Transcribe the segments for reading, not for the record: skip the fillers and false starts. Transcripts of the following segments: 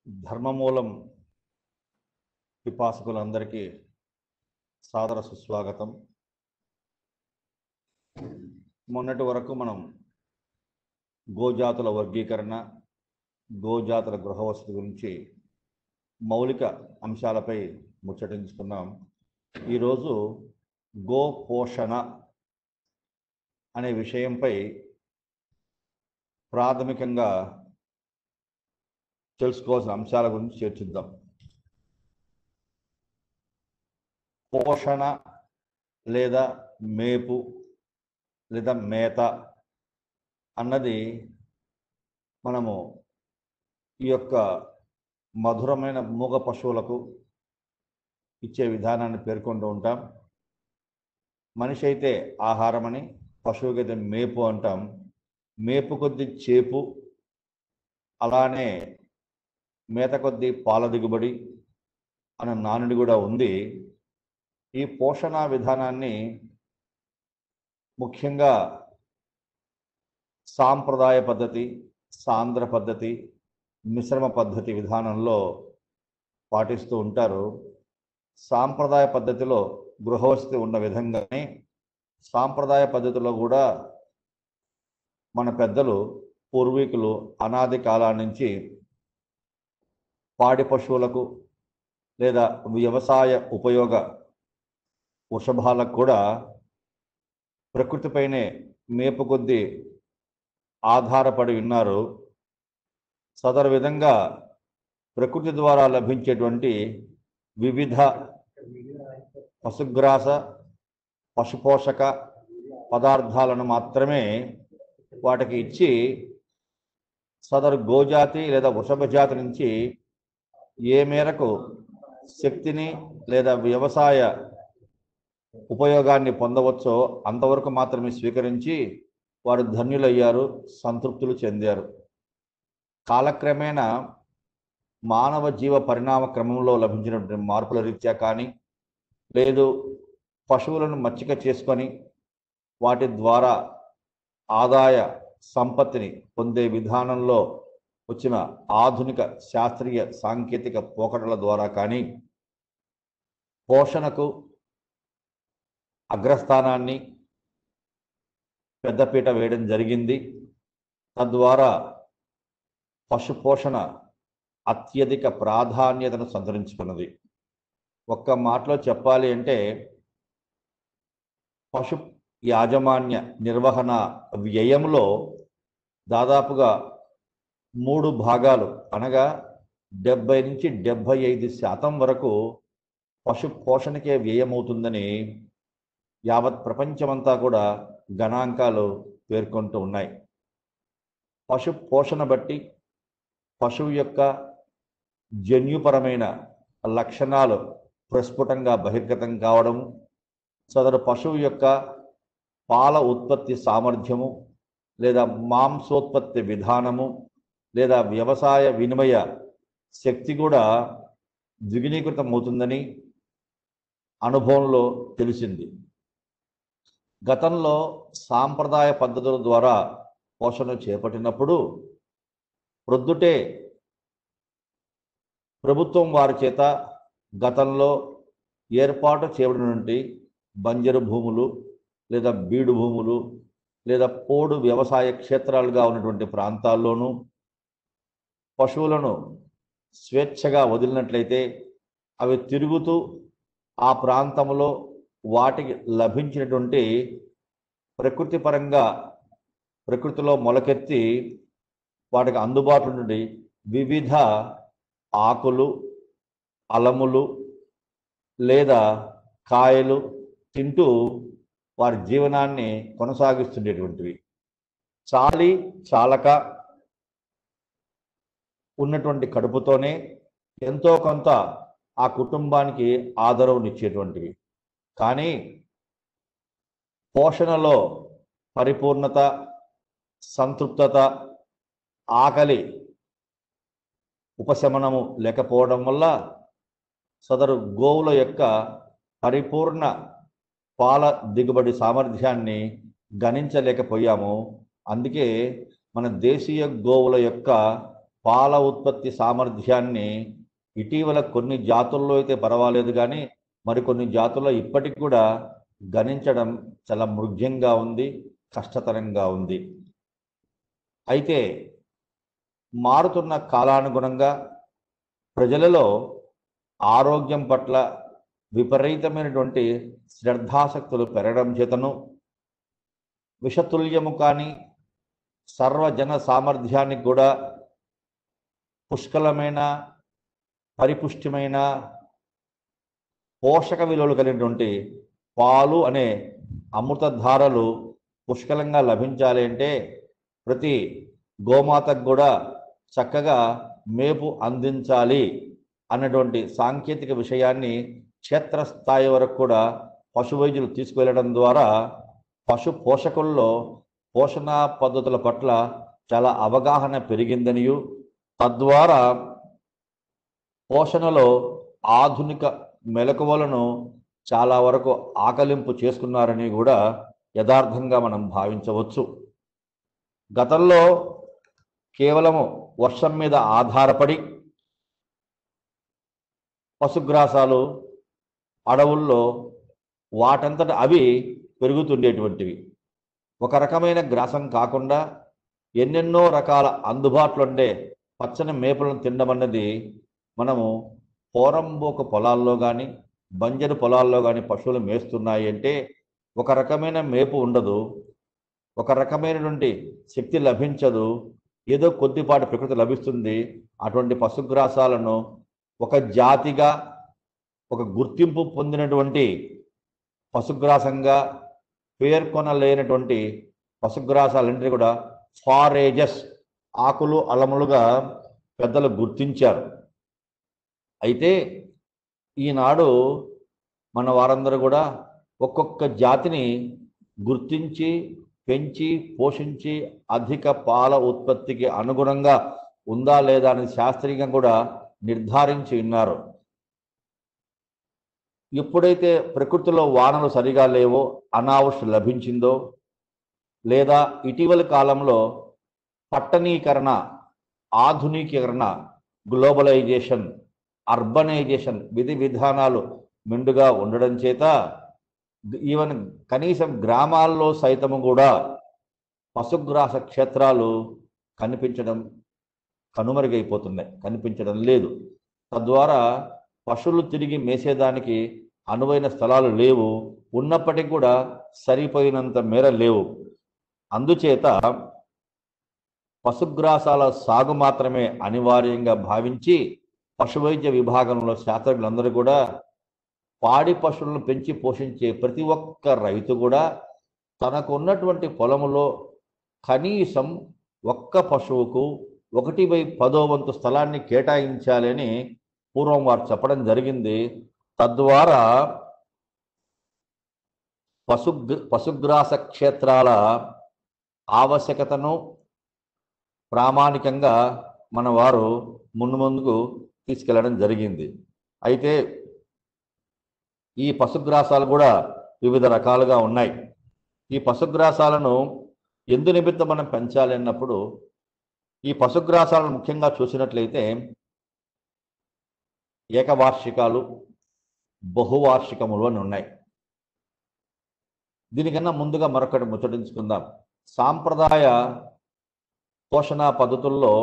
ధర్మమూలం పిపాసకులందరికీ సాదర సుస్వాగతం. మొన్నటి వరకు మనం గోజాతుల వర్గీకరణ, గోజాతుల గృహవసతి గురించి మౌలిక అంశాలపై ముచ్చటించుకున్నాం. ఈరోజు గో పోషణ అనే విషయంపై ప్రాథమికంగా తెలుసుకోవాల్సిన అంశాల గురించి చర్చిద్దాం. పోషణ లేదా మేపు లేదా మేత అన్నది మనము ఈ యొక్క మధురమైన మూగ పశువులకు ఇచ్చే విధానాన్ని పేర్కొంటూ ఉంటాం. మనిషి అయితే ఆహారమని, పశువుకైతే మేపు అంటాం. మేపు కొద్ది చేపు, అలానే మేత కొద్ది పాల దిగుబడి అనే నానుడి కూడా ఉంది. ఈ పోషణ విధానాన్ని ముఖ్యంగా సాంప్రదాయ పద్ధతి, సాంద్ర పద్ధతి, మిశ్రమ పద్ధతి విధానంలో పాటిస్తూ ఉంటారు. సాంప్రదాయ పద్ధతిలో గృహవసతి ఉన్న విధంగానే సాంప్రదాయ పద్ధతిలో కూడా మన పెద్దలు, పూర్వీకులు అనాది కాలం నుంచి పాడి పశువులకు లేదా వ్యవసాయ ఉపయోగ వృషభాలకు కూడా ప్రకృతిపైనే మేపు కొద్దీ ఆధారపడి ఉన్నారు. సదరు విధంగా ప్రకృతి ద్వారా లభించేటువంటి వివిధ పశుగ్రాస, పశుపోషక పదార్థాలను మాత్రమే వాటికి ఇచ్చి సదరు గోజాతి లేదా వృషభ జాతి నుంచి ఏ మేరకు శక్తిని లేదా వ్యవసాయ ఉపయోగాన్ని పొందవచ్చో అంతవరకు మాత్రమే స్వీకరించి వారు ధన్యులయ్యారు, సంతృప్తులు చెందారు. కాలక్రమేణా మానవ జీవ పరిణామ క్రమంలో లభించినటువంటి మార్పుల రీత్యా కానీ, లేదు పశువులను మచ్చిక చేసుకొని వాటి ద్వారా ఆదాయ సంపత్తిని పొందే విధానంలో వచ్చిన ఆధునిక శాస్త్రీయ సాంకేతిక పోకడల ద్వారా కానీ పోషణకు అగ్రస్థానాన్ని, పెద్దపీట వేయడం జరిగింది. తద్వారా పశుపోషణ అత్యధిక ప్రాధాన్యతను సంతరించుకున్నది. ఒక్క మాటలో చెప్పాలి అంటే పశు యాజమాన్య నిర్వహణ వ్యయంలో దాదాపుగా 3 భాగాలు అనగా 70 నుంచి 75% వరకు పశు పోషణకే వ్యయమవుతుందని యావత్ ప్రపంచమంతా కూడా గణాంకాలు పేర్కొంటూ ఉన్నాయి. పశు పోషణ బట్టి పశువు యొక్క జన్యుపరమైన లక్షణాలు ప్రస్ఫుటంగా బహిర్గతం కావడం, సదరు పశువు యొక్క పాల ఉత్పత్తి సామర్థ్యము లేదా మాంసోత్పత్తి విధానము లేదా వ్యవసాయ వినిమయ శక్తి కూడా ద్విగుణీకృతం అవుతుందని అనుభవంలో తెలిసింది. గతంలో సాంప్రదాయ పద్ధతుల ద్వారా పోషణ చేపట్టినప్పుడు ప్రొద్దుటే ప్రభుత్వం వారి చేత గతంలో ఏర్పాటు చేయబడినటువంటి బంజరు భూములు లేదా బీడు భూములు లేదా పోడు వ్యవసాయ క్షేత్రాలుగా ఉన్నటువంటి ప్రాంతాల్లోనూ పశువులను స్వేచ్ఛగా వదిలినట్లయితే అవి తిరుగుతూ ఆ ప్రాంతంలో వాటికి లభించినటువంటి ప్రకృతిలో మొలకెత్తి వాటికి అందుబాటులో నుండి వివిధ ఆకులు, అలములు లేదా కాయలు తింటూ వారి జీవనాన్ని కొనసాగిస్తుండేటువంటివి. చాలక ఉన్నటువంటి కడుపుతోనే ఎంతో కొంత ఆ కుటుంబానికి ఆదరవునిచ్చేటువంటివి. కానీ పోషణలో పరిపూర్ణత, సంతృప్తత, ఆకలి ఉపశమనము లేకపోవడం వల్ల సదరు గోవుల యొక్క పరిపూర్ణ పాల దిగుబడి సామర్థ్యాన్ని గణించలేకపోయాము. అందుకే మన దేశీయ గోవుల యొక్క పాల ఉత్పత్తి సామర్థ్యాన్ని ఇటీవల కొన్ని జాతుల్లో అయితే పర్వాలేదు కానీ మరికొన్ని జాతుల్లో ఇప్పటికి కూడా గణించడం చాలా మృగ్యంగా ఉంది, కష్టతరంగా ఉంది. అయితే మారుతున్న కాలానుగుణంగా ప్రజలలో ఆరోగ్యం పట్ల విపరీతమైనటువంటి శ్రద్ధాసక్తులు పెరగడం చేతను విషతుల్యము కానీ సర్వజన సామర్థ్యానికి కూడా పుష్కలమైన పరిపుష్టిమైన పోషక విలువలు కలిగినటువంటి పాలు అనే అమృతధారలు పుష్కలంగా లభించాలి అంటే ప్రతి గోమాతకు కూడా చక్కగా మేపు అందించాలి అన్నటువంటి సాంకేతిక విషయాన్ని క్షేత్రస్థాయి వరకు కూడా పశు వైద్యులు తీసుకువెళ్ళడం ద్వారా పశు పోషకుల్లో పోషణ పద్ధతుల పట్ల చాలా అవగాహన పెరిగిందనియు తద్వారా పోషణలో ఆధునిక మెలకువలను చాలా వరకు ఆకలింపు చేసుకున్నారని కూడా యథార్థంగా మనం భావించవచ్చు. గతంలో కేవలము వర్షం మీద ఆధారపడి పశుగ్రాసాలు అడవుల్లో వాటంతట అవి పెరుగుతుండేటువంటివి. ఒక రకమైన గ్రాసం కాకుండా ఎన్నెన్నో రకాల అందుబాటులో ఉండే పచ్చని మేపులను తినడం అన్నది మనము పోరంబోకు పొలాల్లో కానీ బంజరు పొలాల్లో కానీ పశువులు మేస్తున్నాయి అంటే ఒక రకమైన మేపు ఉండదు, ఒక రకమైనటువంటి శక్తి లభించదు, ఏదో కొద్దిపాటి ప్రకృతి లభిస్తుంది. అటువంటి పశుగ్రాసాలను ఒక జాతిగా ఒక గుర్తింపు పొందినటువంటి పశుగ్రాసంగా పేర్కొనలేనటువంటి పశుగ్రాసాలన్నింటినీ కూడా ఫారేజెస్ ఆకులు అలములుగా పెద్దలు గుర్తించారు. అయితే ఈనాడు మన వారందరూ కూడా ఒక్కొక్క జాతిని గుర్తించి పెంచి పోషించి అధిక పాల ఉత్పత్తికి అనుగుణంగా ఉందా లేదా అనేది శాస్త్రీయంగా కూడా నిర్ధారించి ఉన్నారు. ఎప్పుడైతే ప్రకృతిలో వానలు సరిగా లేవో అనావృష్టి లభించిందో లేదా ఇటీవలి కాలంలో పట్టణీకరణ ఆధునికీకరణ గ్లోబలైజేషన్ అర్బనైజేషన్ విధి విధానాలు మెండుగా ఉండడం చేత ఈవెన్ కనీసం గ్రామాల్లో సైతము కూడా పశుగ్రాస క్షేత్రాలు కనుమరుగైపోతున్నాయి, కనిపించడం లేదు. తద్వారా పశువులు తిరిగి మేసేదానికి అనువైన స్థలాలు లేవు, ఉన్నప్పటికీ కూడా సరిపోయినంత మేర లేవు. అందుచేత పశుగ్రాసాల సాగు మాత్రమే అనివార్యంగా భావించి పశువైద్య విభాగంలో శాస్త్రజ్ఞులందరూ కూడా పాడి పశువులను పెంచి పోషించే ప్రతి ఒక్క రైతు కూడా తనకు ఉన్నటువంటి పొలములో కనీసం ఒక్క పశువుకు 1/10 స్థలాన్ని కేటాయించాలని పూర్వం వారు చెప్పడం జరిగింది. తద్వారా పశుగ్రాస క్షేత్రాల ఆవశ్యకతను ప్రామాణికంగా మన వారు ముందుకు తీసుకెళ్లడం జరిగింది. అయితే ఈ పశుగ్రాసాలు కూడా వివిధ రకాలుగా ఉన్నాయి. ఈ పశుగ్రాసాలను ఎందు నిమిత్తం మనం పెంచాలి అన్నప్పుడు ఈ పశుగ్రాసాలను ముఖ్యంగా చూసినట్లయితే ఏకవార్షికాలు బహువార్షికములు అని ఉన్నాయి. దీనికన్నా ముందుగా మరొకటి ముచ్చటించుకుందాం. సాంప్రదాయ పోషణ పద్ధతుల్లో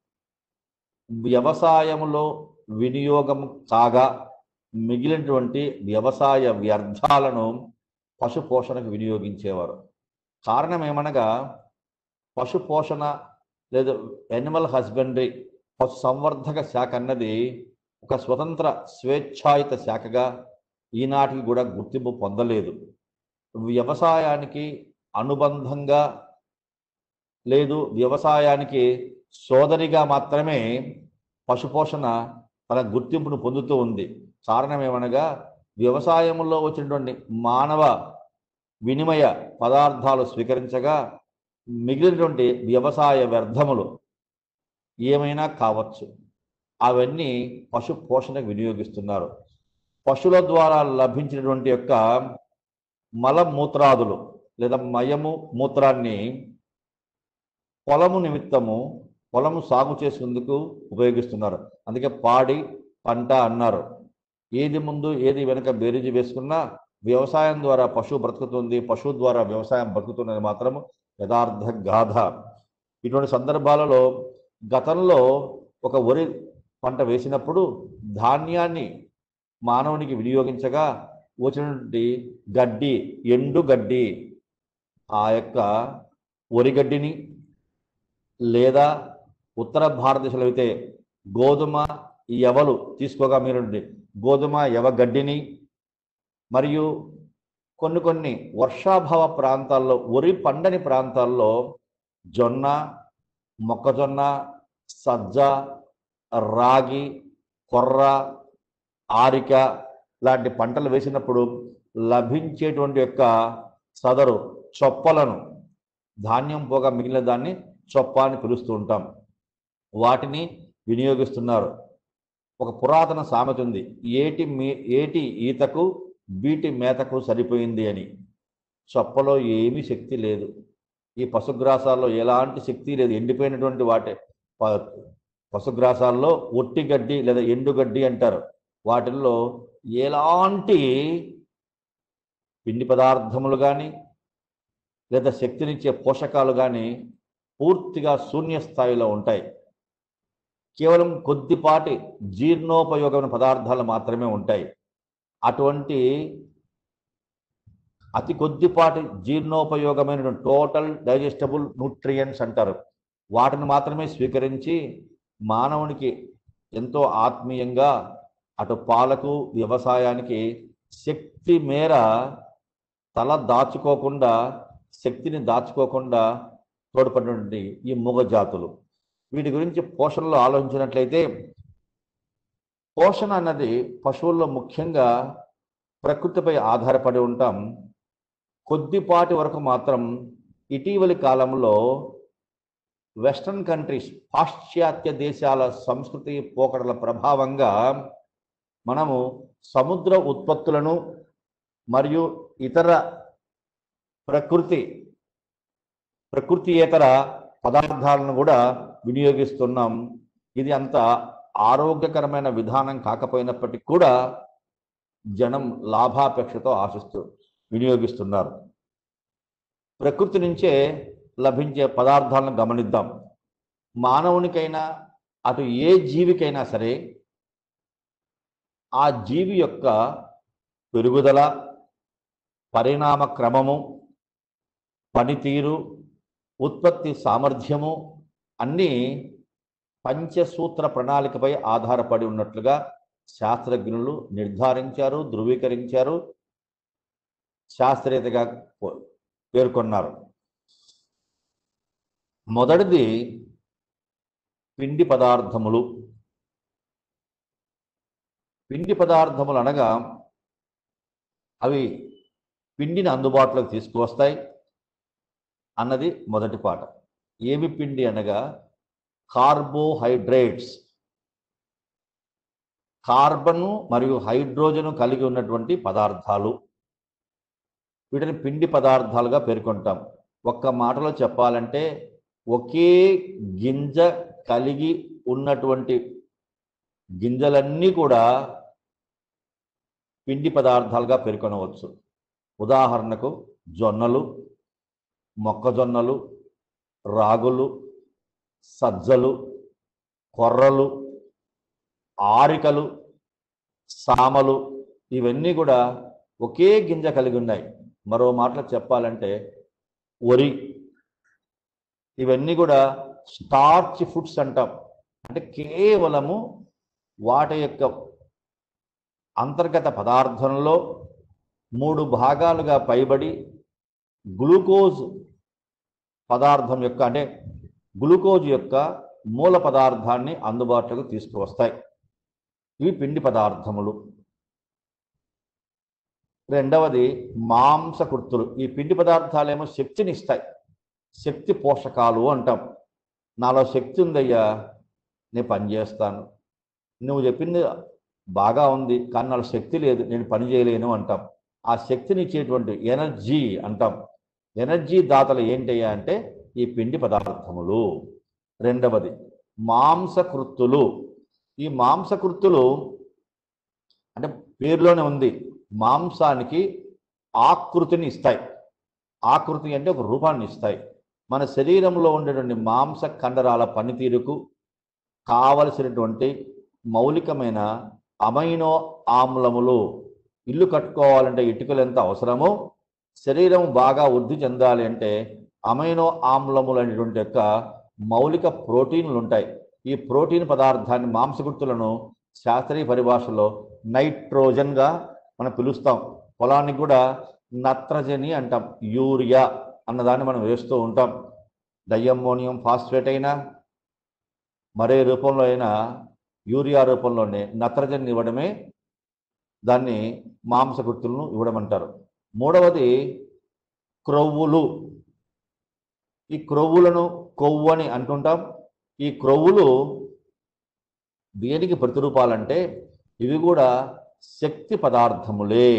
వ్యవసాయంలో వినియోగం కాగా మిగిలినటువంటి వ్యవసాయ వ్యర్థాలను పశు పోషణకు వినియోగించేవారు. కారణం ఏమనగా పశు పోషణ లేదా యానిమల్ హస్బెండరీ పశు సంవర్ధక శాఖ అన్నది ఒక స్వతంత్ర స్వేచ్ఛాయుత శాఖగా ఈనాటికి కూడా గుర్తింపు పొందలేదు. వ్యవసాయానికి అనుబంధంగా లేదు, వ్యవసాయానికి సోదరిగా మాత్రమే పశుపోషణ తన గుర్తింపును పొందుతూ ఉంది. కారణం ఏమనగా వ్యవసాయంలో వచ్చినటువంటి మానవ వినిమయ పదార్థాలు స్వీకరించగా మిగిలినటువంటి వ్యవసాయ వ్యర్థములు ఏమైనా కావచ్చు, అవన్నీ పశు పోషణకు వినియోగిస్తున్నారు. పశువుల ద్వారా లభించినటువంటి యొక్క మలమూత్రాదులు లేదా మయము మూత్రాన్ని పొలము నిమిత్తము పొలం సాగు చేసేందుకు ఉపయోగిస్తున్నారు. అందుకే పాడి పంట అన్నారు. ఏది ముందు ఏది వెనుక బేరీజు వేసుకున్నా వ్యవసాయం ద్వారా పశువు బ్రతుకుతుంది, పశువు ద్వారా వ్యవసాయం బ్రతుకుతున్నది మాత్రం యథార్థ గాథ. ఇటువంటి సందర్భాలలో గతంలో ఒక వరి పంట వేసినప్పుడు ధాన్యాన్ని మానవునికి వినియోగించగా వచ్చినటువంటి గడ్డి, ఎండు గడ్డి, ఆ యొక్క వరిగడ్డిని లేదా ఉత్తర భారతదేశంలో అయితే గోధుమ ఎవలు తీసుకోగా మీరు గోధుమ ఎవ గడ్డిని మరియు కొన్ని వర్షాభావ ప్రాంతాల్లో వరి పండని ప్రాంతాల్లో జొన్న, మొక్కజొన్న, సజ్జ, రాగి, కొర్ర, ఆరిక లాంటి పంటలు వేసినప్పుడు లభించేటువంటి యొక్క సదరు చొప్పలను, ధాన్యం పోగా మిగిలిన దాన్ని చొప్ప అని పిలుస్తూ ఉంటాం, వాటిని వినియోగిస్తున్నారు. ఒక పురాతన సామెత ఉంది, ఏటి ఈతకు బీటి మేతకు సరిపోయింది అని. చొప్పలో ఏమీ శక్తి లేదు, ఈ పశుగ్రాసాల్లో ఎలాంటి శక్తి లేదు. ఎండిపోయినటువంటి పశుగ్రాసాల్లో ఒట్టి గడ్డి లేదా ఎండుగడ్డి అంటారు, వాటిల్లో ఎలాంటి పిండి పదార్థములు కానీ లేదా శక్తినిచ్చే పోషకాలు కానీ పూర్తిగా శూన్య స్థాయిలో ఉంటాయి. కేవలం కొద్దిపాటి జీర్ణోపయోగమైన పదార్థాలు మాత్రమే ఉంటాయి. అటువంటి అతి కొద్దిపాటి జీర్ణోపయోగమైన టోటల్ డైజెస్టబుల్ న్యూట్రియంట్స్ అంటారు, వాటిని మాత్రమే స్వీకరించి మానవునికి ఎంతో ఆత్మీయంగా అటు పాలకు వ్యవసాయానికి శక్తి మేర శక్తిని దాచుకోకుండా తోడ్పడినటువంటి ఈ మూగజాతులు. వీటి గురించి పోషణలో ఆలోచించినట్లయితే, పోషణ అన్నది పశువుల్లో ముఖ్యంగా ప్రకృతిపై ఆధారపడి ఉంటాం. కొద్దిపాటి వరకు మాత్రం ఇటీవలి కాలంలో వెస్ట్రన్ కంట్రీస్, పాశ్చాత్య దేశాల సంస్కృతి పోకడల ప్రభావంగా మనము సముద్ర ఉత్పత్తులను మరియు ఇతర ప్రకృతియేతర పదార్థాలను కూడా వినియోగిస్తున్నాం. ఇది అంత ఆరోగ్యకరమైన విధానం కాకపోయినప్పటికీ కూడా జనం లాభాపేక్షతో ఆశిస్తూ వినియోగిస్తున్నారు. ప్రకృతి నుంచే లభించే పదార్థాలను గమనిద్దాం. మానవునికైనా అటు ఏ జీవికైనా సరే ఆ జీవి యొక్క పెరుగుదల, పరిణామ క్రమము, పనితీరు, ఉత్పత్తి సామర్థ్యము అన్నీ పంచసూత్ర ప్రణాళికపై ఆధారపడి ఉన్నట్లుగా శాస్త్రజ్ఞులు నిర్ధారించారు, ధృవీకరించారు, శాస్త్రీయతగా పేర్కొన్నారు. మొదటిది పిండి పదార్థములు. పిండి పదార్థములు అనగా అవి పిండిని అందుబాటులోకి తీసుకువస్తాయి అన్నది మొదటి పాట. ఏమి పిండి అనగా కార్బోహైడ్రేట్స్, కార్బన్ మరియు హైడ్రోజన్ కలిగి ఉన్నటువంటి పదార్థాలు, వీటిని పిండి పదార్థాలుగా పేర్కొంటాం. ఒక్క మాటలో చెప్పాలంటే ఒకే గింజ కలిగి ఉన్నటువంటి గింజలన్నీ కూడా పిండి పదార్థాలుగా పేర్కొనవచ్చు. ఉదాహరణకు జొన్నలు, మొక్కజొన్నలు, రాగులు, సజ్జలు, కొర్రలు, ఆరికలు, సామలు, ఇవన్నీ కూడా ఒకే గింజ కలిగి ఉన్నాయి. మరో మాటలో చెప్పాలంటే వరి, ఇవన్నీ కూడా స్టార్చ్ ఫుడ్స్ అంటాం. అంటే కేవలము వాటి యొక్క అంతర్గత పదార్థంలో 3 భాగాలుగా పైబడి గ్లూకోజ్ పదార్థం యొక్క అంటే గ్లూకోజ్ యొక్క మూల పదార్థాన్ని అందుబాటులోకి తీసుకువస్తాయి. ఇవి పిండి పదార్థములు. రెండవది మాంసకృత్తులు. ఈ పిండి పదార్థాలేమో శక్తిని ఇస్తాయి, శక్తి పోషకాలు అంటాం. నాలో శక్తి ఉందయ్యా, నేను పని చేస్తాను, నువ్వు చెప్పింది బాగా ఉంది కానీ నాలో శక్తి లేదు, నేను పని చేయలేను అంటాం. ఆ శక్తిని ఇచ్చేటువంటి ఎనర్జీ అంటాం. ఎనర్జీ దాతలు ఏంటయ్యా అంటే ఈ పిండి పదార్థములు. రెండవది మాంసకృత్తులు. ఈ మాంసకృత్తులు అంటే పేరులోనే ఉంది, మాంసానికి ఆకృతిని ఇస్తాయి. ఆకృతి అంటే ఒక రూపాన్ని ఇస్తాయి. మన శరీరంలో ఉండేటువంటి మాంస కండరాల పనితీరుకు కావలసినటువంటి మౌలికమైన అమైనో ఆమ్లములు, ఇల్లు కట్టుకోవాలంటే ఇటుకలు ఎంత అవసరమో శరీరం బాగా వృద్ధి చెందాలి అంటే అమైనో ఆమ్లములు అనేటువంటి యొక్క మౌలిక ప్రోటీన్లు ఉంటాయి. ఈ ప్రోటీన్ పదార్థాన్ని మాంసకృత్తులను శాస్త్రీయ పరిభాషలో నైట్రోజన్గా మనం పిలుస్తాం. పొలానికి కూడా నత్రజని అంటాం, యూరియా అన్నదాన్ని మనం వేస్తూ ఉంటాం. డైఅమ్మోనియం ఫాస్ఫేట్ అయినా మరే రూపంలో అయినా యూరియా రూపంలోనే నత్రజని ఇవ్వడమే దాన్ని మాంసకృత్తులను ఇవ్వడమంటారు. మూడవది క్రొవ్వులు. ఈ క్రొవ్వులను కొవ్వు అని అంటుంటాం. ఈ క్రొవ్వులు దేనికి ప్రతిరూపాలంటే ఇవి కూడా శక్తి పదార్థములే.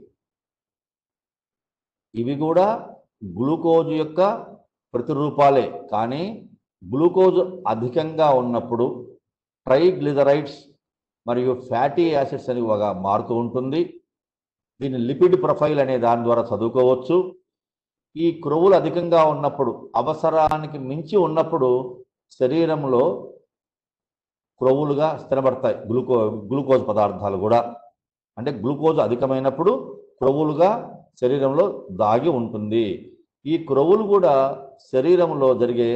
ఇవి కూడా గ్లూకోజ్ యొక్క ప్రతిరూపాలే. కానీ గ్లూకోజ్ అధికంగా ఉన్నప్పుడు ట్రైగ్లిజరైడ్స్ మరియు ఫ్యాటీ యాసిడ్స్ అని ఒక మారుతూ ఉంటుంది. దీన్ని లిపిడ్ ప్రొఫైల్ అనే దాని ద్వారా చదువుకోవచ్చు. ఈ క్రొవ్వులు అధికంగా ఉన్నప్పుడు, అవసరానికి మించి ఉన్నప్పుడు శరీరంలో క్రొవ్వులుగా స్థిరపడతాయి గ్లూకోజ్ పదార్థాలు కూడా. అంటే గ్లూకోజ్ అధికమైనప్పుడు క్రొవ్వులుగా శరీరంలో దాగి ఉంటుంది. ఈ క్రొవ్వులు కూడా శరీరంలో జరిగే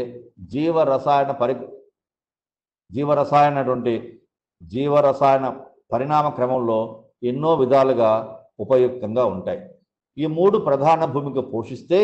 జీవరసాయన పరిణామ క్రమంలో ఎన్నో విధాలుగా ఉపయుక్తంగా ఉంటాయి. ఈ మూడు ప్రధాన భూమిక పోషిస్తే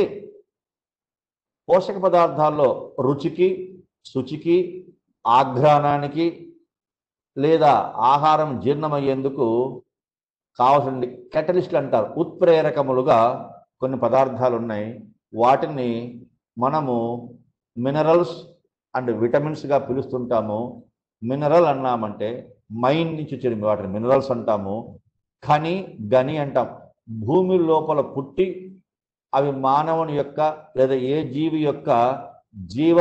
పోషక పదార్థాల్లో రుచికి, శుచికి, ఆఘ్రాణానికి లేదా ఆహారం జీర్ణమయ్యేందుకు కావాల్సిన కెటలిస్టులు అంటారు, ఉత్ప్రేరకములుగా కొన్ని పదార్థాలు ఉన్నాయి. వాటిని మనము మినరల్స్ అండ్ విటమిన్స్గా పిలుస్తుంటాము. మినరల్ అన్నామంటే మైన్ నుంచి వచ్చిన వాటిని మినరల్స్ అంటాము. గని అంటాం. భూమి లోపల పుట్టి అవి మానవుని యొక్క లేదా ఏ జీవి యొక్క జీవ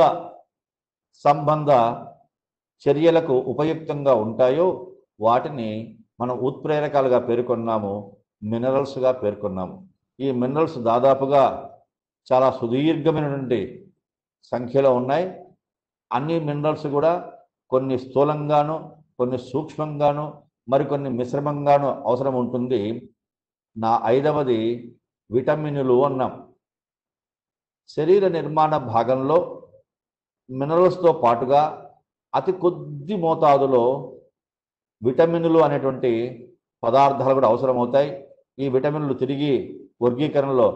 సంబంధ చర్యలకు ఉపయుక్తంగా ఉంటాయో వాటిని మనం ఉత్ప్రేరకాలుగా పేర్కొన్నాము, మినరల్స్గా పేర్కొన్నాము. ఈ మినరల్స్ దాదాపుగా చాలా సుదీర్ఘమైనటువంటి సంఖ్యలో ఉన్నాయి. అన్ని మినరల్స్ కూడా కొన్ని స్థూలంగాను, కొన్ని సూక్ష్మంగాను, మరికొన్ని మిశ్రమంగాను అవసరం ఉంటుంది. ఐదవది విటమినులు అన్నాం. శరీర నిర్మాణ భాగంలో మినరల్స్తో పాటుగా అతి కొద్ది మోతాదులో విటమినులు అనేటువంటి పదార్థాలు కూడా అవసరమవుతాయి. ఈ విటమిన్లు తిరిగి వర్గీకరణలో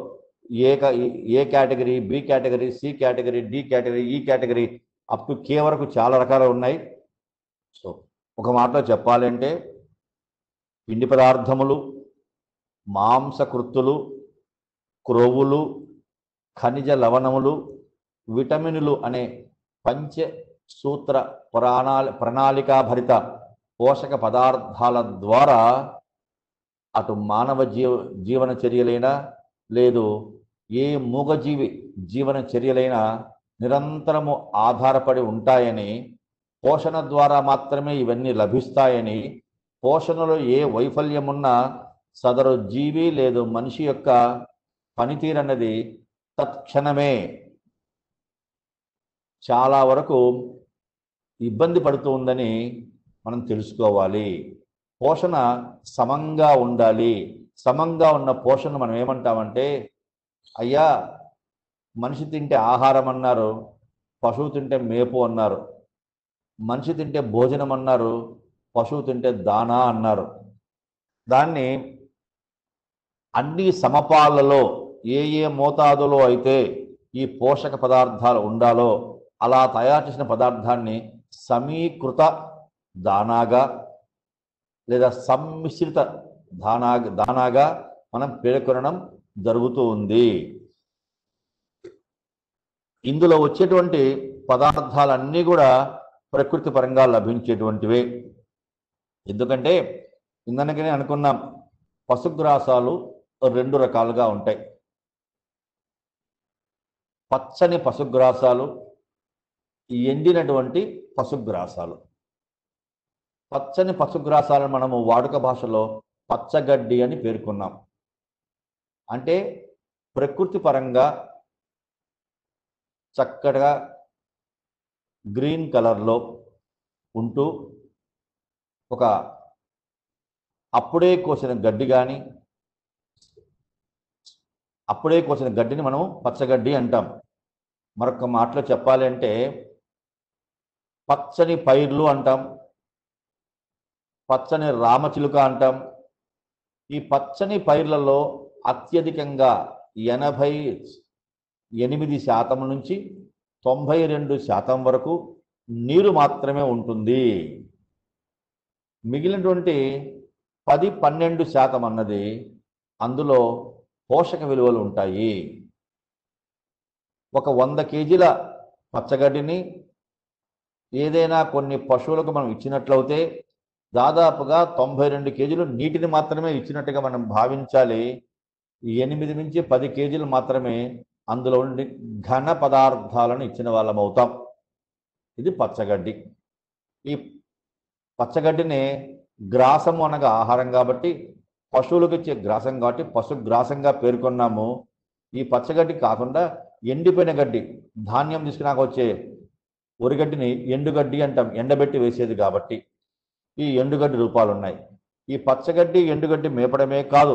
A category, B category, C category, D category, E category up to K వరకు చాలా రకాలు ఉన్నాయి. సో ఒక మాటలో చెప్పాలంటే పిండి పదార్థములు, మాంసకృత్తులు, క్రొవ్వులు, ఖనిజ లవణములు, విటమినులు అనే పంచసూత్ర ప్రణాళికాభరిత పోషక పదార్థాల ద్వారా అటు మానవ జీవన చర్యలైనా లేదు ఏ మూగజీవి జీవన చర్యలైనా నిరంతరము ఆధారపడి ఉంటాయని, పోషణ ద్వారా మాత్రమే ఇవన్నీ లభిస్తాయని, పోషణలో ఏ వైఫల్యమున్నా సదరు జీవి లేదు మనిషి యొక్క పనితీరు అన్నది తత్క్షణమే చాలా వరకు ఇబ్బంది పడుతూ ఉందని మనం తెలుసుకోవాలి. పోషణ సమంగా ఉండాలి. సమంగా ఉన్న పోషణ మనం ఏమంటామంటే, అయ్యా మనిషి తింటే ఆహారం అన్నారు, పశువు తింటే మేపు అన్నారు, మనిషి తింటే భోజనం అన్నారు, పశువు తింటే దానా అన్నారు. దాన్ని అన్ని సమపాలలో ఏ మోతాదులో అయితే ఈ పోషక పదార్థాలు ఉండాలో అలా తయారు చేసిన పదార్థాన్ని సమీకృత దానాగా లేదా సమ్మిశ్రిత దానాగా మనం పేర్కొనడం జరుగుతూ ఉంది. ఇందులో వచ్చేటువంటి పదార్థాలన్నీ కూడా ప్రకృతి పరంగా లభించేటువంటివే. ఎందుకంటే ఇందనకనే అనుకున్నాం, పశుగ్రాసాలు రెండు రకాలుగా ఉంటాయి. పచ్చని పశుగ్రాసాలు, ఎండినటువంటి పశుగ్రాసాలు. పచ్చని పశుగ్రాసాలను మనము వాడుక భాషలో పచ్చగడ్డి అని పేర్కొన్నాం. అంటే ప్రకృతి పరంగా చక్కగా గ్రీన్ కలర్లో ఉంటూ ఒక అప్పుడే కోసిన గడ్డి కానీ, అప్పుడే కోసిన గడ్డిని మనం పచ్చగడ్డి అంటాం. మరొక మాటలో చెప్పాలి అంటే పచ్చని పైర్లు అంటాం, పచ్చని రామచిలుక అంటాం. ఈ పచ్చని పైర్లలో అత్యధికంగా 88% నుంచి 92% వరకు నీరు మాత్రమే ఉంటుంది. మిగిలినటువంటి 10-12% అన్నది అందులో పోషక విలువలు ఉంటాయి. ఒక 100 కేజీల పచ్చగడ్డిని ఏదైనా కొన్ని పశువులకు మనం ఇచ్చినట్లయితే దాదాపుగా 92 కేజీలు నీటిని మాత్రమే ఇచ్చినట్టుగా మనం భావించాలి. 8 నుంచి 10 కేజీలు మాత్రమే అందులో ఉండి ఘన పదార్థాలను ఇచ్చిన వాళ్ళం అవుతాం. ఇది పచ్చగడ్డి. ఈ పచ్చగడ్డిని గ్రాసము అనగా ఆహారం కాబట్టి, పశువులకు ఇచ్చే గ్రాసం కాబట్టి పశుగ్రాసంగా పేర్కొన్నాము. ఈ పచ్చగడ్డి కాకుండా ఎండిపోయిన గడ్డి, ధాన్యం తీసుకున్నాక వచ్చే ఒరిగడ్డిని ఎండుగడ్డి అంటాం, ఎండబెట్టి వేసేది కాబట్టి. ఈ ఎండుగడ్డి రూపాలు ఉన్నాయి. ఈ పచ్చగడ్డి ఎండుగడ్డి మేపడమే కాదు,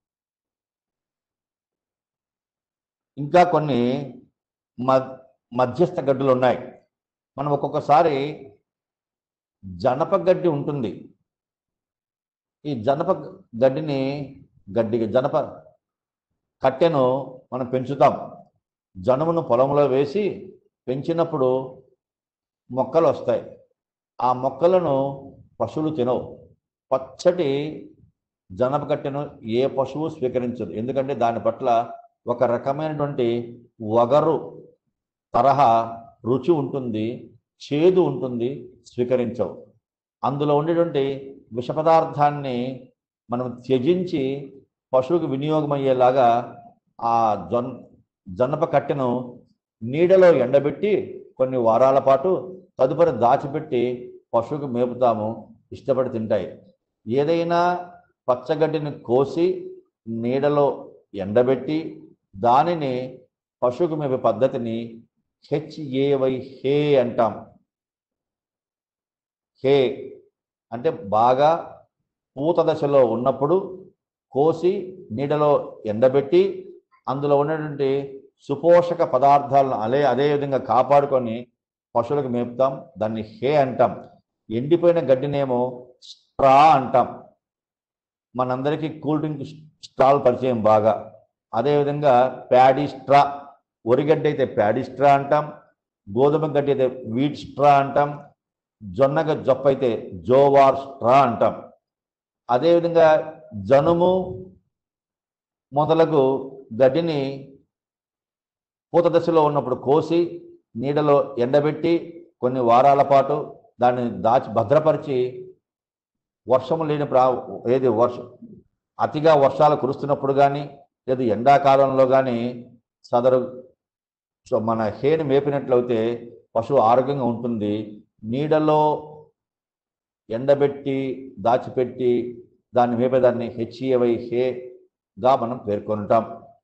ఇంకా కొన్ని మధ్యస్థ గడ్డులు ఉన్నాయి. మనం ఒక్కొక్కసారి జనప గడ్డి ఉంటుంది. ఈ జనప గడ్డిని జనప కట్టెను మనం పెంచుతాం. జనుమును పొలంలో వేసి పెంచినప్పుడు మొక్కలు వస్తాయి. ఆ మొక్కలను పశువులు తినవు. పచ్చటి జనప కట్టెను ఏ పశువు స్వీకరించదు. ఎందుకంటే దాని పట్ల ఒక రకమైనటువంటి వగరు తరహా రుచి ఉంటుంది, చేదు ఉంటుంది, స్వీకరించవు. అందులో ఉండేటువంటి విష పదార్థాన్ని మనం త్యజించి పశువుకు వినియోగమయ్యేలాగా ఆ జనప కట్టెను నీడలో ఎండబెట్టి కొన్ని వారాల పాటు తదుపరి దాచిపెట్టి పశువుకు మేపుతాము. ఇష్టపడి తింటాయి. ఏదైనా పచ్చగడ్డిని కోసి నీడలో ఎండబెట్టి దానిని పశువుకు మేపే పద్ధతిని HAY హే అంటాం. హే అంటే బాగా పూత దశలో ఉన్నప్పుడు కోసి నీడలో ఎండబెట్టి అందులో ఉన్నటువంటి సుపోషక పదార్థాలను అదే విధంగా కాపాడుకొని పశువులకు మేపుతాం. దాన్ని హే అంటాం. ఎండిపోయిన గడ్డినేమో స్ట్రా అంటాం. మనందరికీ కూల్ డ్రింక్ స్ట్రాలు పరిచయం బాగా. అదేవిధంగా ప్యాడీ స్ట్రా, వరిగడ్డి అయితే ప్యాడీ స్ట్రా అంటాం, గోధుమ గడ్డి అయితే వీట్ స్ట్రా అంటాం, జొన్నగ జొప్ప అయితే జోవార్ స్ట్రా అంటాం. అదేవిధంగా జనుము మొదలగు గడ్డిని పూత దశలో ఉన్నప్పుడు కోసి నీడలో ఎండబెట్టి కొన్ని వారాల పాటు దాన్ని భద్రపరిచి వర్షము లేనప్పుడు అతిగా వర్షాలు కురుస్తున్నప్పుడు కానీ లేదు ఎండాకాలంలో కానీ సదరు మన హేని మేపినట్లయితే పశువు ఆరోగ్యంగా ఉంటుంది. నీడలో ఎండబెట్టి దాచిపెట్టి దాన్ని మేపేదాన్ని HAY హేగా మనం పేర్కొంటాం.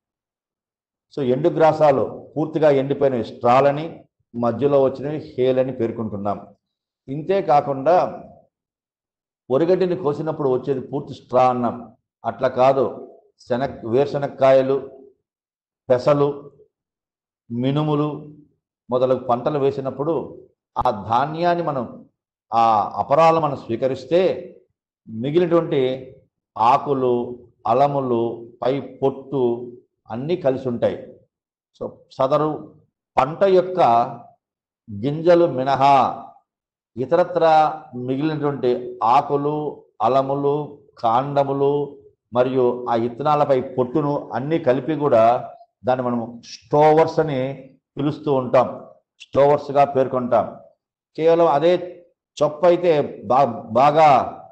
సో ఎండుగ్రాసాలు పూర్తిగా ఎండిపోయిన స్ట్రాలని, మధ్యలో వచ్చినవి హేలని పేర్కొంటున్నాం. ఇంతే కాకుండా ఒరిగడ్డిని కోసినప్పుడు వచ్చేది పూర్తి స్ట్రా అన్నాం. అట్లా కాదు, వేరుశనక్కాయలు, పెసలు, మినుములు మొదలగు పంటలు వేసినప్పుడు ఆ ధాన్యాన్ని ఆ అపరాలు మనం స్వీకరిస్తే మిగిలినటువంటి ఆకులు, అలములు, పై పొట్టు అన్నీ కలిసి ఉంటాయి. సో సదరు పంట యొక్క గింజలు మినహా ఇతరత్ర మిగిలినటువంటి ఆకులు, అలములు, కాండములు మరియు ఆ ఇత్తనాలపై పొట్టును అన్నీ కలిపి కూడా దాన్ని మనం స్టోవర్స్ అని పిలుస్తూ ఉంటాం, స్టోవర్స్గా పేర్కొంటాం. కేవలం అదే చొప్ప అయితే బాగా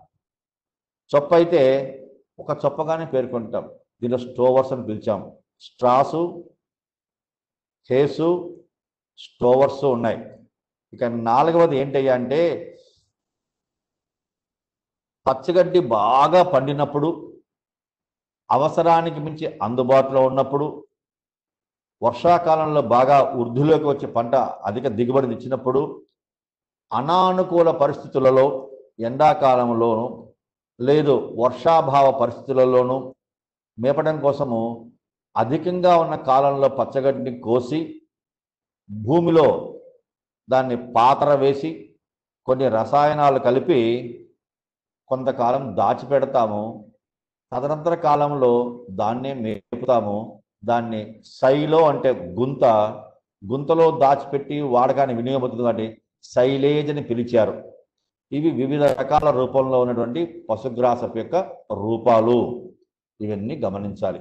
చొప్ప అయితే ఒక చొప్పగానే పేర్కొంటాం. దీనిలో స్టోవర్స్ అని పిలిచాం. స్ట్రాసు, హేసు, స్టోవర్స్ ఉన్నాయి. ఇక నాలుగవది ఏంటయ్యా అంటే పచ్చగడ్డి బాగా పండినప్పుడు, అవసరానికి మించి అందుబాటులో ఉన్నప్పుడు, వర్షాకాలంలో బాగా వృద్ధిలోకి వచ్చే పంట అధిక దిగుబడిని ఇచ్చినప్పుడు, అనానుకూల పరిస్థితులలో ఎండాకాలంలోనూ లేదు వర్షాభావ పరిస్థితులలోనూ మేపడం కోసము అధికంగా ఉన్న కాలంలో పచ్చగడ్డిని కోసి భూమిలో దాన్ని పాతర వేసి కొన్ని రసాయనాలు కలిపి కొంతకాలం దాచిపెడతాము. తదనంతర కాలంలో దాన్నే మేపుతాము. దాన్ని సైలో అంటే గుంతలో దాచిపెట్టి వాడకాన్ని వినియోగమవుతుంది కాబట్టి సైలేజ్ అని పిలిచారు. ఇవి వివిధ రకాల రూపంలో ఉన్నటువంటి పశుగ్రాసపు యొక్క రూపాలు. ఇవన్నీ గమనించాలి.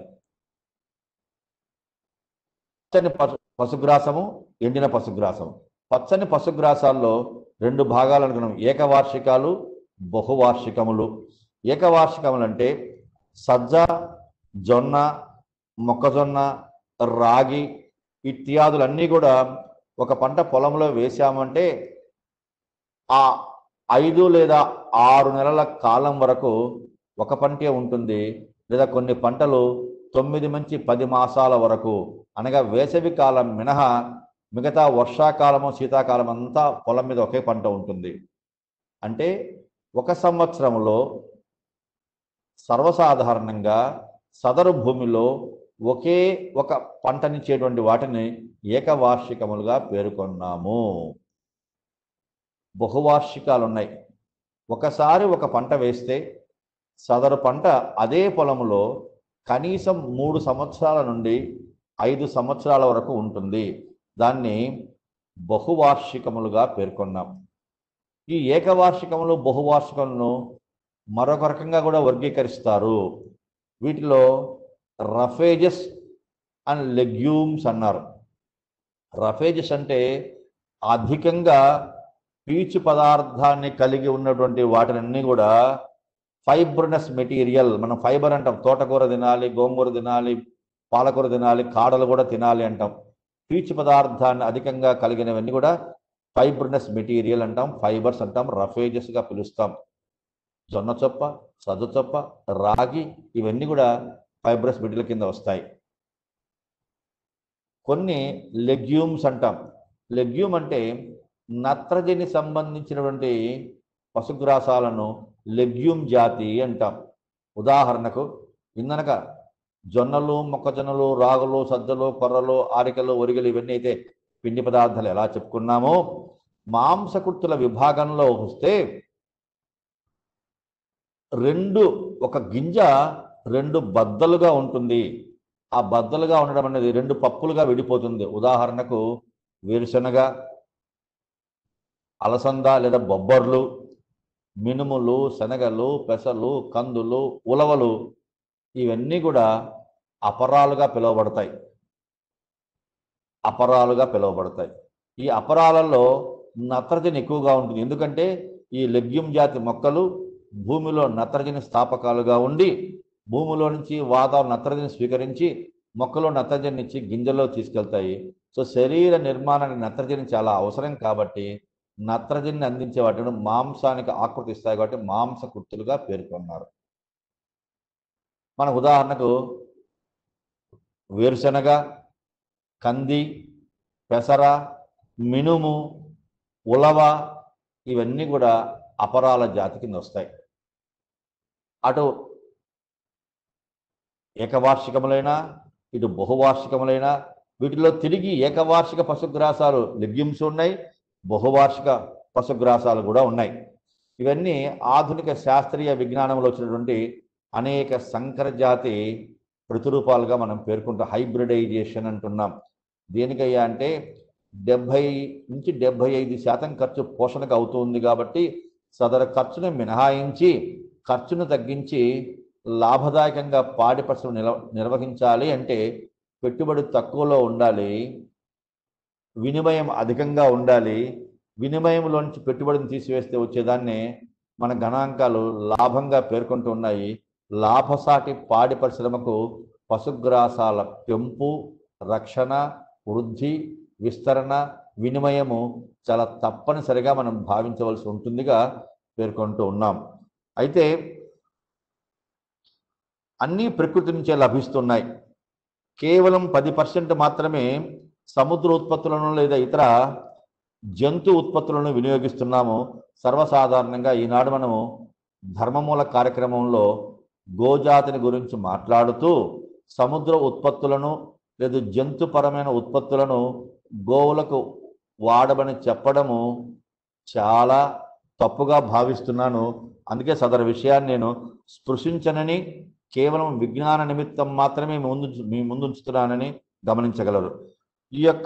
పచ్చని పశుగ్రాసము, ఎండిన పశుగ్రాసము. పచ్చని పశుగ్రాసాల్లో రెండు భాగాలు అనుకున్నాం, ఏకవార్షికాలు, బహువార్షికములు. ఏకవార్షికములు అంటే సజ్జ, జొన్న, మొక్కజొన్న, రాగి ఇత్యాదులన్నీ కూడా ఒక పంట పొలంలో వేసామంటే ఆ 5 లేదా 6 నెలల కాలం వరకు ఒక పంటే ఉంటుంది. లేదా కొన్ని పంటలు 9 నుంచి 10 మాసాల వరకు, అనగా వేసవి కాలం మినహా మిగతా వర్షాకాలము, శీతాకాలం అంతా పొలం మీద ఒకే పంట ఉంటుంది. అంటే ఒక సంవత్సరంలో సర్వసాధారణంగా సదరు భూమిలో ఒకే ఒక పంటనిచ్చేటువంటి వాటిని ఏకవార్షికములుగా పేర్కొన్నాము. బహువార్షికాలు ఉన్నాయి. ఒకసారి ఒక పంట వేస్తే సదరు పంట అదే పొలంలో కనీసం 3 సంవత్సరాల నుండి 5 సంవత్సరాల వరకు ఉంటుంది. దాన్ని బహువార్షికములుగా పేర్కొన్నాం. ఈ ఏకవార్షికములు, బహువార్షికములను మరొక రకంగా కూడా వర్గీకరిస్తారు. వీటిలో రఫేజెస్ అండ్ లెగ్యూమ్స్ అన్నారు. రఫేజెస్ అంటే అధికంగా పీచు పదార్థాన్ని కలిగి ఉన్నటువంటి వాటినన్నీ కూడా ఫైబ్రనస్ మెటీరియల్, మనం ఫైబర్ అంటాం. తోటకూర తినాలి, గోంగూర తినాలి, పాలకూర తినాలి, కాడలు కూడా తినాలి అంటాం. పీచు పదార్థాన్ని అధికంగా కలిగినవన్నీ కూడా ఫైబ్రనస్ మెటీరియల్ అంటాం, ఫైబర్స్ అంటాం, రఫేజెస్గా పిలుస్తాం. జొన్న చొప్ప, సజ్జ చొప్ప, రాగి ఇవన్నీ కూడా ఫైబ్రస్ మెటీరియల్ కింద వస్తాయి. కొన్ని లెగ్యూమ్స్ అంటాం. లెగ్యూమ్ అంటే నత్రజని సంబంధించినటువంటి పశుగ్రాసాలను లెగ్యూమ్ జాతి అంటాం. ఉదాహరణకు ఇందనక జొన్నలు, మొక్కజొన్నలు, రాగులు, సజ్జలు, కొర్రలు, ఆరికలు, ఒరిగలు ఇవన్నీ అయితే పిండి పదార్థాలు ఎలా చెప్పుకున్నామో, మాంసకృత్తుల విభాగంలో వస్తే ఒక గింజ 2 బద్దలుగా ఉంటుంది. ఆ బద్దలుగా ఉండడం అనేది 2 పప్పులుగా విడిపోతుంది. ఉదాహరణకు వేరుశనగ, అలసంద లేదా బొబ్బర్లు, మినుములు, శనగలు, పెసలు, కందులు, ఉలవలు ఇవన్నీ కూడా అపరాలుగా పిలువబడతాయి. ఈ అపరాలలో నత్రజని ఎక్కువగా ఉంటుంది. ఎందుకంటే ఈ లెగ్యూమ్ జాతి మొక్కలు భూమిలో నత్రజని స్థాపకాలుగా ఉండి భూమిలో నుంచి వాతావరణ నత్రజని స్వీకరించి మొక్కలో నత్రజని ఇచ్చి గింజల్లో తీసుకెళ్తాయి. సో శరీర నిర్మాణానికి నత్రజని చాలా అవసరం కాబట్టి నత్రజనిని అందించే వాటిని మాంసానికి ఆకృతి ఇస్తాయి కాబట్టి మాంసకృత్తులుగా పేర్కొన్నారు. మన ఉదాహరణకు వేరుశనగ, కంది, పెసర, మినుము, ఉలవ ఇవన్నీ కూడా అపరాల జాతి కింద వస్తాయి. అటు ఏకవార్షికములైనా ఇటు బహువార్షికములైనా వీటిలో తిరిగి ఏకవార్షిక పశుగ్రాసాలు లెగ్యూమ్స్ ఉన్నాయి, బహువార్షిక పశుగ్రాసాలు కూడా ఉన్నాయి. ఇవన్నీ ఆధునిక శాస్త్రీయ విజ్ఞానంలో వచ్చినటువంటి అనేక సంకర జాతి ప్రతిరూపాలుగా మనం పేర్కొంటాం. హైబ్రిడైజేషన్ అంటున్నాం. దేనికయ్యా అంటే 70 నుంచి 75% ఖర్చు పోషణకు అవుతుంది కాబట్టి సదరు ఖర్చును మినహాయించి ఖర్చును తగ్గించి లాభదాయకంగా పాడి పరిశ్రమ నిర్వహించాలి అంటే పెట్టుబడి తక్కువలో ఉండాలి, వినిమయం అధికంగా ఉండాలి. వినిమయంలో నుంచి పెట్టుబడిని తీసివేస్తే వచ్చేదాన్ని మన గణాంకాలు లాభంగా పేర్కొంటూ ఉన్నాయి. లాభసాటి పాడి పరిశ్రమకు పశుగ్రాసాల పెంపు, రక్షణ, వృద్ధి, విస్తరణ, వినిమయము చాలా తప్పనిసరిగా మనం భావించవలసి ఉంటుందిగా పేర్కొంటూ ఉన్నాం. అయితే అన్నీ ప్రకృతి నుంచే లభిస్తున్నాయి. కేవలం 10% మాత్రమే సముద్ర ఉత్పత్తులను లేదా ఇతర జంతు ఉత్పత్తులను వినియోగిస్తున్నాము. సర్వసాధారణంగా ఈనాడు మనము ధర్మమూల కార్యక్రమంలో గోజాతిని గురించి మాట్లాడుతూ సముద్ర ఉత్పత్తులను లేదా జంతుపరమైన ఉత్పత్తులను గోవులకు వాడమని చెప్పడము చాలా తప్పుగా భావిస్తున్నాను. అందుకే సదరు విషయాన్ని నేను స్పృశించనని, కేవలం విజ్ఞాన నిమిత్తం మాత్రమే మీ ముందు ఉంచుతున్నానని గమనించగలరు. ఈ యొక్క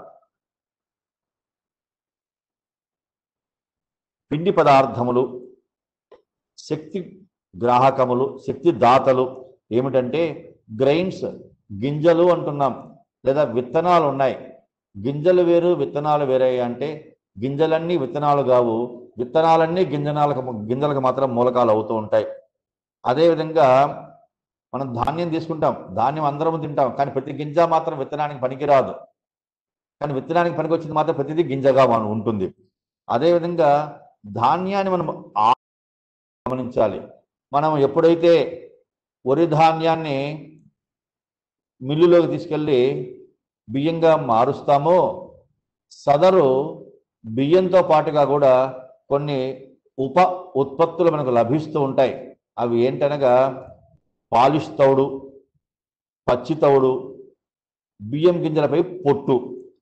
పిండి పదార్థములు శక్తి గ్రాహకములు, శక్తి దాతలు ఏమిటంటే గ్రెయిన్స్, గింజలు అంటున్నాం, లేదా విత్తనాలు ఉన్నాయి. గింజలు వేరు, విత్తనాలు వేరే అంటే గింజలన్నీ విత్తనాలు కావు, విత్తనాలన్నీ గింజలకు మాత్రం మూలకాలు అవుతూ ఉంటాయి. అదేవిధంగా మనం ధాన్యం తీసుకుంటాం, ధాన్యం అందరం తింటాం, కానీ ప్రతి గింజ మాత్రం విత్తనానికి పనికిరాదు. కానీ విత్తనానికి పనికి వచ్చింది మాత్రం ప్రతిదీ గింజగా మనం ఉంటుంది. అదేవిధంగా ధాన్యాన్ని మనం గమనించాలి. మనం ఎప్పుడైతే వరి ధాన్యాన్ని మిల్లులోకి తీసుకెళ్ళి బియ్యంగా మారుస్తామో, సదరు బియ్యంతో పాటుగా కూడా కొన్ని ఉప ఉత్పత్తులు మనకు లభిస్తూ ఉంటాయి. అవి ఏంటనగా పాలిష్ తౌడు, పచ్చి తౌడు, బియ్యం గింజలపై పొట్టు,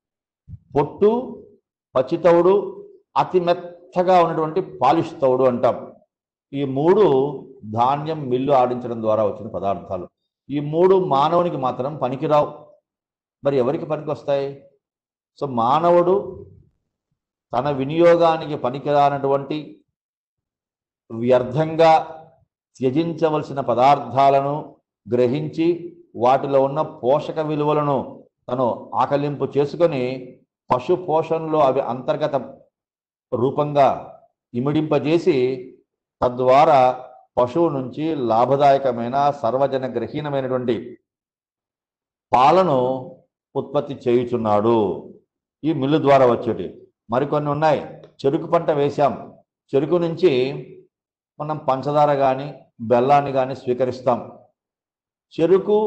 పచ్చి తౌడు, అతి మెత్తగా ఉన్నటువంటి పాలిష్ తౌడు అంటాం. ఈ మూడు ధాన్యం మిల్లు ఆడించడం ద్వారా వచ్చిన పదార్థాలు. ఈ మూడు మానవునికి మాత్రం పనికిరావు. మరి ఎవరికి పనికి వస్తాయి? సో మానవుడు తన వినియోగానికి పనికిరానటువంటి వ్యర్థంగా త్యజించవలసిన పదార్థాలను గ్రహించి వాటిలో ఉన్న పోషక విలువలను తను ఆకలింపు చేసుకొని పశు పోషణలో అవి అంతర్గత రూపంగా ఇమిడింపజేసి తద్వారా పశువు నుంచి లాభదాయకమైన సర్వజన గ్రహీనమైనటువంటి పాలను ఉత్పత్తి చేయుచున్నాడు. ఈ మిల్లు ద్వారా వచ్చేటి మరికొన్ని ఉన్నాయి. చెరుకు పంట వేశాం, చెరుకు నుంచి మనం పంచదార కానీ బెల్లాన్ని కానీ స్వీకరిస్తాం. చెరుకు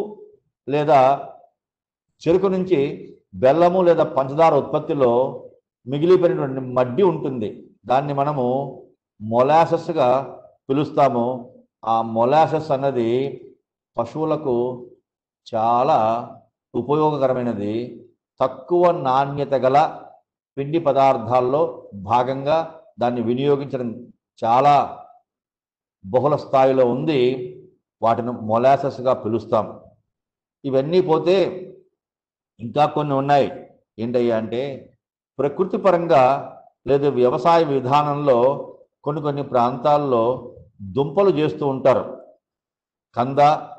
నుంచి బెల్లము లేదా పంచదార ఉత్పత్తిలో మిగిలిపోయినటువంటి మడ్డి ఉంటుంది. దాన్ని మనము మొలాసెస్గా పిలుస్తాము. ఆ మొలాసెస్ అన్నది పశువులకు చాలా ఉపయోగకరమైనది. తక్కువ నాణ్యత గల పిండి పదార్థాల్లో భాగంగా దాన్ని వినియోగించడం చాలా బహుళ స్థాయిలో ఉంది. వాటిని మొలాసెస్గా పిలుస్తాం. ఇవన్నీ పోతే ఇంకా కొన్ని ఉన్నాయి. ఏంటయ్యా అంటే ప్రకృతి పరంగా లేదా వ్యవసాయ విధానంలో కొన్ని ప్రాంతాల్లో దుంపలు చేస్తూ ఉంటారు. కంద,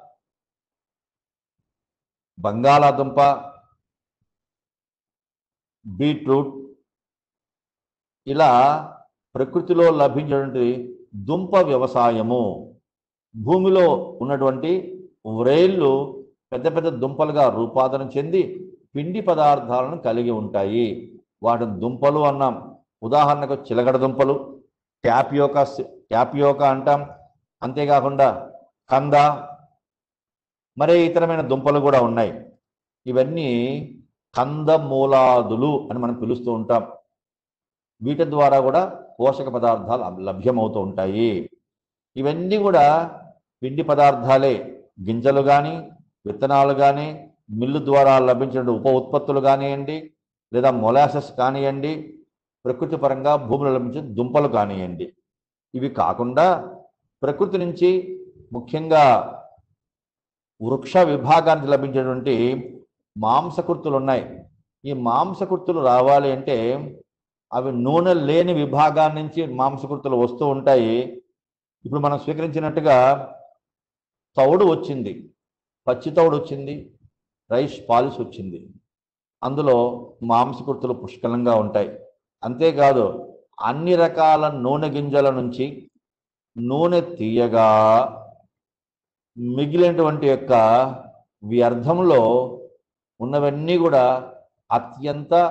బంగాళాదుంప, బీట్రూట్, ఇలా ప్రకృతిలో లభించేటువంటి దుంప వ్యవసాయము. భూమిలో ఉన్నటువంటి వ్రేళ్ళు పెద్ద పెద్ద దుంపలుగా రూపాంతరం చెంది పిండి పదార్థాలను కలిగి ఉంటాయి. వాటిని దుంపలు అన్నాం. ఉదాహరణకు చిలకడ దుంపలు, ట్యాపియోకా అంటాం. అంతేకాకుండా కంద, మరే ఇతరమైన దుంపలు కూడా ఉన్నాయి. ఇవన్నీ కందమూలాదులు అని మనం పిలుస్తూ ఉంటాం. వీటి ద్వారా కూడా పోషక పదార్థాలు లభ్యమవుతూ ఉంటాయి. ఇవన్నీ కూడా పిండి పదార్థాలే. గింజలు కానీ విత్తనాలు కానీ మిల్లు ద్వారా లభించిన ఉప ఉత్పత్తులు కానివ్వండి, లేదా మొలాసెస్ కానివ్వండి, ప్రకృతి పరంగా భూమిలో లభించిన దుంపలు కానివ్వండి. ఇవి కాకుండా ప్రకృతి నుంచి ముఖ్యంగా వృక్ష విభాగానికి లభించేటువంటి మాంసకృతులు ఉన్నాయి. ఈ మాంసకృతులు రావాలి అంటే అవి నూనె లేని విభాగాన్ని నుంచి మాంసకృతులు వస్తూ ఉంటాయి. ఇప్పుడు మనం స్వీకరించినట్టుగా తౌడు వచ్చింది, పచ్చి తౌడు వచ్చింది, రైస్ పాలిష్ వచ్చింది. అందులో మాంసకృతులు పుష్కలంగా ఉంటాయి. అంతేకాదు అన్ని రకాల నూనె గింజల నుంచి నూనె తీయగా మిగిలినటువంటి యొక్క వ్యర్థంలో ఉన్నవన్నీ కూడా అత్యంత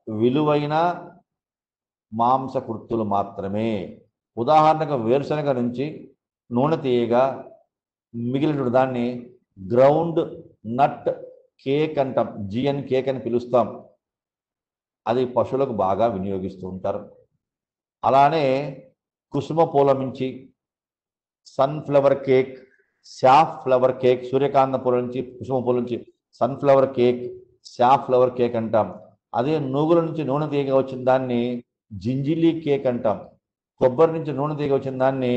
విలువైన మాంసకృత్తులు మాత్రమే. ఉదాహరణకు వేరుశనగ నుంచి నూనె తీయగా మిగిలిన దాన్ని గ్రౌండ్ నట్ కేక్ అంటాం, జిఎన్ కేక్ అని పిలుస్తాం. అది పశువులకు బాగా వినియోగిస్తూ ఉంటారు. అలానే కుసుమ పూల నుంచి sunflower cake, safflower cake, సూర్యకాంత పూల నుంచి కుసుమ పూల నుంచి sunflower cake, safflower cake అంటాం. అదే నూగుల నుంచి నూనె తీగ వచ్చిన దాన్ని జింజిలీ కేక్ అంటాం. కొబ్బరి నుంచి నూనె తీగ వచ్చిన దాన్ని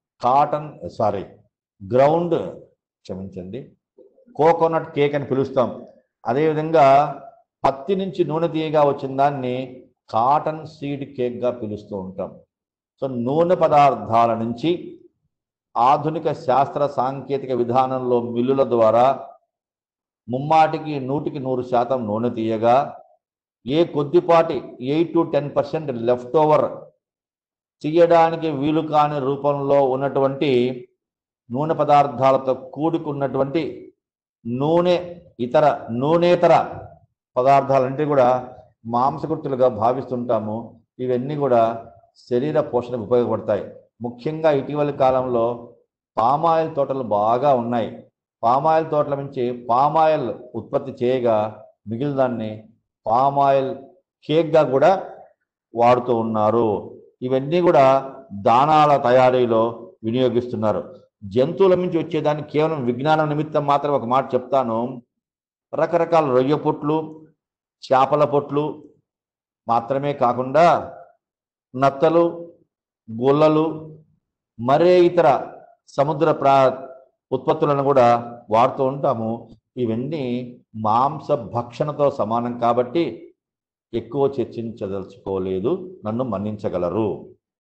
కోకోనట్ కేక్ అని పిలుస్తాం. అదేవిధంగా పత్తి నుంచి నూనె తీయగా వచ్చిన దాన్ని కాటన్ సీడ్ కేక్గా పిలుస్తూ ఉంటాం. సో నూనె పదార్థాల నుంచి ఆధునిక శాస్త్ర సాంకేతిక విధానంలో మిల్లుల ద్వారా ముమ్మాటికి 100% నూనె తీయగా ఏ కొద్దిపాటి 8 to 10% లెఫ్ట్ ఓవర్ తీయడానికి వీలు కాని రూపంలో ఉన్నటువంటి నూనె పదార్థాలతో కూడుకున్నటువంటి నూనెతర పదార్థాలన్నీ కూడా మాంసకృత్తులుగా భావిస్తుంటాము. ఇవన్నీ కూడా శరీర పోషణకు ఉపయోగపడతాయి. ముఖ్యంగా ఇటీవలి కాలంలో పామాయిల్ తోటలు బాగా ఉన్నాయి. పామాయిల్ తోటల నుంచి పామాయిల్ ఉత్పత్తి చేయగా మిగిలిన దాన్ని పామాయిల్ కేక్గా కూడా వాడుతూ ఉన్నారు. ఇవన్నీ కూడా దానాల తయారీలో వినియోగిస్తున్నారు. జంతువుల నుంచి వచ్చేదాన్ని కేవలం విజ్ఞానం నిమిత్తం మాత్రం ఒక మాట చెప్తాను. రకరకాల రొయ్య పొట్లు, చేపల పొట్లు మాత్రమే కాకుండా నత్తలు, గొల్లలు, మరే ఇతర సముద్ర ఉత్పత్తులను కూడా వాడుతూ ఉంటాము. ఇవన్నీ మాంస భక్షణతో సమానం కాబట్టి ఎక్కువ చర్చించదలుచుకోలేదు, నన్ను మన్నించగలరు.